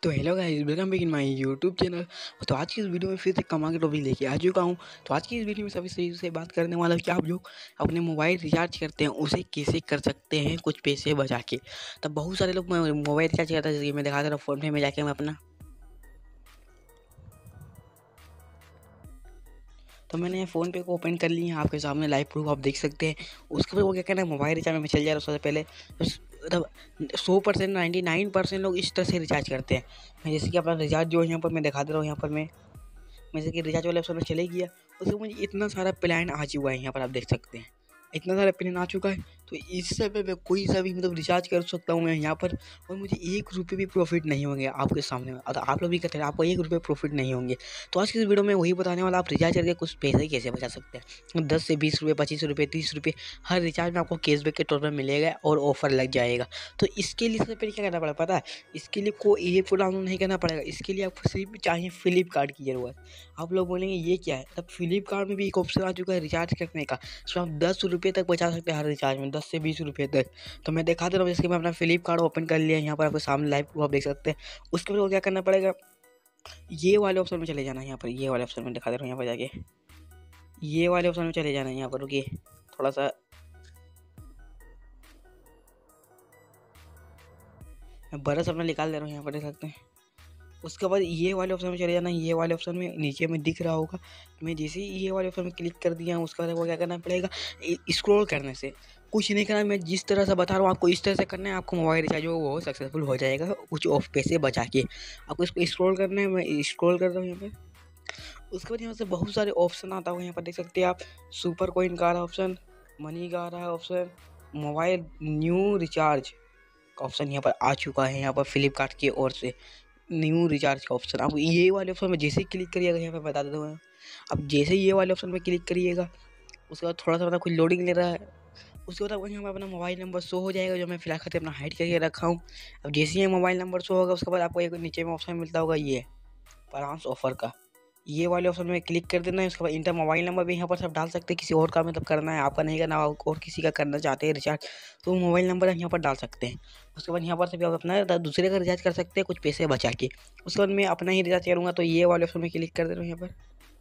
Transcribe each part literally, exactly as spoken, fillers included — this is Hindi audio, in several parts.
तो hello guys, welcome back in my YouTube channel. तो आज की इस वीडियो में फिर से कमाल के टॉपिक लेके आ चुका हूँ। तो आज की इस वीडियो में सभी सही से बात करने वाला हूँ कि आप लोग अपने मोबाइल रिचार्ज करते हैं उसे कैसे कर सकते हैं कुछ पैसे बचा के। तब बहुत सारे लोग मोबाइल रिचार्ज करता है, जैसे मैं दिखा दे रहा हूँ फोन पे में जाके मैं अपना, तो मैंने फ़ोन पे को ओपन कर लिया, आपके सामने लाइव प्रूफ आप देख सकते हैं। उसके बाद वो क्या कहना है, मोबाइल रिचार्ज में चल जा रहा है। सबसे पहले मतलब सौ परसेंट नाइन्टी नाइन परसेंट लोग इस तरह से रिचार्ज करते हैं। मैं जैसे कि अपना रिचार्ज जो है यहाँ पर मैं दिखा दे रहा हूँ, यहाँ पर मैं मैं जैसे कि रिचार्ज वाले ऑप्शन में चले गया, उसके मुझे इतना सारा प्लान आ चुका है। यहाँ पर आप देख सकते हैं इतना सारा प्लान आ चुका है, तो इस समय मैं कोई सा भी मतलब रिचार्ज कर सकता हूँ मैं यहाँ पर, और मुझे एक रुपये भी प्रॉफिट नहीं होंगे आपके सामने। और आप लोग भी कहते हैं आपको एक रुपये प्रॉफिट नहीं होंगे, तो आज की इस वीडियो में वही बताने वाला आप रिचार्ज करके कुछ पैसे कैसे बचा सकते हैं। दस से बीस रुपये, पच्चीस रुपये, तीस रुपये हर रिचार्ज में आपको कैशबैक के तौर पर मिलेगा और ऑफर लग जाएगा। तो इसके लिए सबसे पहले क्या करना पड़ेगा पता है, इसके लिए कोई ऐप डाउनलोड नहीं करना पड़ेगा। इसके लिए आपको सिर्फ चाहिए फ्लिपकार्ट की ज़रूरत। आप लोग बोलेंगे ये क्या है, तब फ्लिपकार्ट में भी एक ऑप्शन आ चुका है रिचार्ज करने का, उसमें आप दस रुपये तक बचा सकते हैं हर रिचार्ज में, दस से बीस रुपये तक। तो मैं दिखा दे रहा हूँ, जैसे कि मैं अपना फ्लिपकार्ट ओपन कर लिया, यहाँ पर आपके सामने लाइव आप देख सकते हैं। उसके बाद क्या करना पड़ेगा, ये वाले ऑप्शन में चले जाना है। यहाँ पर ये वाले ऑप्शन में दिखा दे रहा हूँ, यहाँ पर जाके ये वाले ऑप्शन में चले जाना है। यहाँ पर रुकिए थोड़ा सा, मैं बरस अपना निकाल दे रहा हूँ, यहाँ पर देख सकते हैं। उसके बाद ये वाले ऑप्शन में चले जाना है। ये वाले ऑप्शन में नीचे में दिख रहा होगा, मैं जैसे ही ये वाले ऑप्शन में क्लिक कर दिया हूँ, उसके बाद वो क्या करना पड़ेगा, स्क्रॉल करने से कुछ नहीं करना। मैं जिस तरह से बता रहा हूँ आपको इस तरह से करना है, आपको मोबाइल रिचार्ज वो वो सक्सेसफुल हो जाएगा कुछ ऑफ पैसे बचा के। आपको इसको स्क्रॉल करना है, मैं स्क्रॉल कर रहा हूँ यहाँ पर। उसके बाद यहाँ से बहुत सारे ऑप्शन आता होगा, यहाँ पर देख सकते हैं आप। सुपर कॉइन का आ रहा है ऑप्शन, मनी का आ रहा है ऑप्शन, मोबाइल न्यू रिचार्ज का ऑप्शन यहाँ पर आ चुका है। यहाँ पर फ्लिपकार्ट की ओर से न्यू रिचार्ज का ऑप्शन, आप ये वाले ऑप्शन में जैसे ही क्लिक करिएगा, यहाँ पे बता देता हूँ, अब जैसे ही ये वाले ऑप्शन में क्लिक करिएगा, उसके बाद थोड़ा सा मतलब कुछ लोडिंग ले रहा है। उसके बाद यहाँ पर अपना मोबाइल नंबर शो हो जाएगा, जो मैं फिलहाल खाते अपना हाइड करके रखा हूँ। अब जैसे ही मोबाइल नंबर शो होगा, उसके बाद आपको एक नीचे में ऑप्शन मिलता होगा ये परांस ऑफर का, ये वाले ऑप्शन में क्लिक कर देना है। उसके बाद इंटर मोबाइल नंबर भी यहाँ पर सब डाल सकते हैं, किसी और का मतलब करना है, आपका नहीं करना, और किसी का करना चाहते हैं रिचार्ज, तो मोबाइल नंबर यहाँ पर डाल सकते हैं। उसके बाद यहाँ पर से भी आप अपना दूसरे का रिचार्ज कर सकते हैं कुछ पैसे बचा के। उसके बाद मैं अपना ही रिचार्ज करूँगा, तो ये वाले ऑप्शन में क्लिक कर दे रहा हूँ। यहाँ पर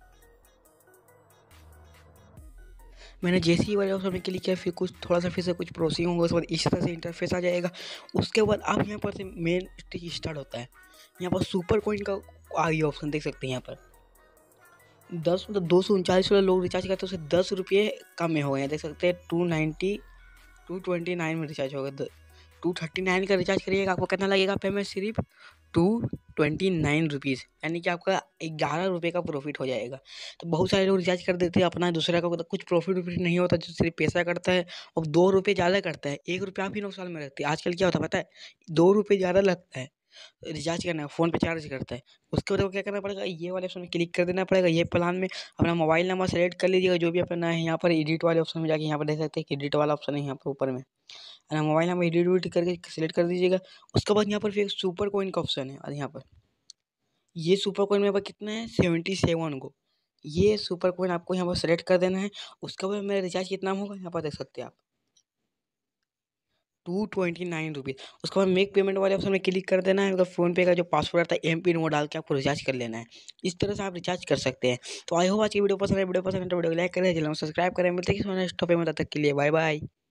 मैंने जैसे ही वाले ऑप्शन में क्लिक किया, फिर कुछ थोड़ा सा फिर से कुछ प्रोसेसिंग होगा, उसके बाद इस तरह से इंटरफेस आ जाएगा। उसके बाद आप यहाँ पर से मेन स्टार्ट होता है। यहाँ पर सुपर कॉइन का आ गया ऑप्शन, देख सकते हैं। यहाँ पर दस मतलब दो सौ उनचालीस वाले लोग रिचार्ज करते हैं, उससे दस रुपये कम में हो गए, देख सकते हैं। Two ninety two twenty nine में रिचार्ज होगा। टू थर्टी नाइन का रिचार्ज करिएगा, आपको कितना लगेगा पेमेंट, सिर्फ टू ट्वेंटी नाइन रुपीज़, यानी कि आपका ग्यारह रुपये का प्रॉफिट हो जाएगा। तो बहुत सारे लोग रिचार्ज कर देते हैं अपना, दूसरे का कुछ प्रॉफिट वॉफिट नहीं होता, जो सिर्फ पैसा करता है और दो रुपये ज़्यादा करता है, एक रुपया आप ही नुकसान में रखते हैं। आजकल क्या होता है पता है, दो रुपये ज़्यादा लगता है रिचार्ज करना है, फ़ोन पे चार्ज करता है। उसके बाद क्या करना पड़ेगा, ये वाले ऑप्शन में क्लिक कर देना पड़ेगा। ये प्लान में अपना मोबाइल नंबर सेलेक्ट कर लीजिएगा जो भी अपना है। यहाँ पर एडिट वाले ऑप्शन में जाके यहाँ पर देख सकते हैं कि एडिट वाला ऑप्शन है यहाँ पर ऊपर में, है ना। मोबाइल नंबर एडिट उडिट करके सेलेक्ट कर दीजिएगा। उसके बाद यहाँ पर फिर सुपर कॉइन का ऑप्शन है, और यहाँ पर ये सुपर कॉइन मेरे पास कितना है, सेवेंटी सेवन को। ये सुपर कॉइन आपको यहाँ पर सेलेक्ट कर देना है। उसके बाद मेरा रिचार्ज कितना होगा, यहाँ पर देख सकते हैं आप, टू ट्वेंटी नाइन रुपीज़। उसके बाद मेक पेमेंट वाले ऑप्शन में क्लिक कर देना है। मतलब फ़ोन पे का जो पासवर्ड आता है एम पिन वो डाल के आपको रिचार्ज कर लेना है। इस तरह से आप रिचार्ज कर सकते हैं। तो आई होप आज की वीडियो पसंद है, वीडियो पसंद है तो वीडियो को लाइक करें, चैनल को सब्सक्राइब करें। मिलते हैं किसी नेक्स्ट टॉपिक में, तब तक के लिए बाय बाय।